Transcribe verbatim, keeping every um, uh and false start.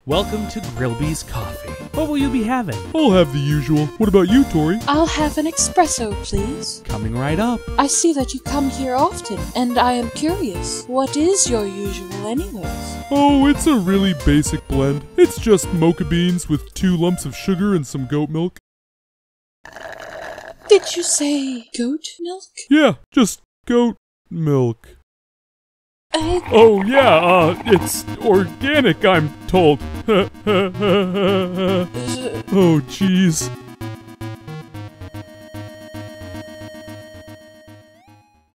Welcome to Grillby's Coffee. What will you be having? I'll have the usual. What about you, Tori? I'll have an espresso, please. Coming right up. I see that you come here often, and I am curious. What is your usual anyways? Oh, it's a really basic blend. It's just mocha beans with two lumps of sugar and some goat milk. Did you say goat milk? Yeah, just goat milk. I... Oh yeah, uh, it's organic, I'm told. Oh jeez.